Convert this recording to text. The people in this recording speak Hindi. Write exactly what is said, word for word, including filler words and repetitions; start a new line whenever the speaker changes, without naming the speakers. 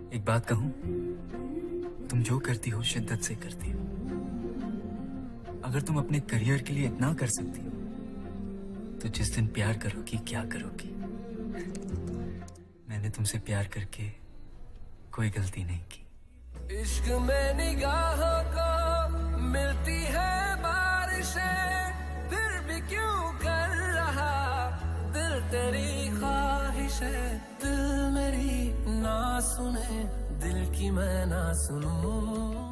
एक बात कहूं, तुम जो करती हो शिद्दत से करती हो। अगर तुम अपने करियर के लिए इतना कर सकती हो, तो जिस दिन प्यार करोगी क्या करोगी? मैंने तुमसे प्यार करके कोई गलती नहीं की।
इश्क में निगाहों को मिलती है बारिशें, फिर भी क्यों कर रहा दिल तेरी ख्वाहिश है। दिल मेरी ना सुने, दिल की मैं ना सुनूं।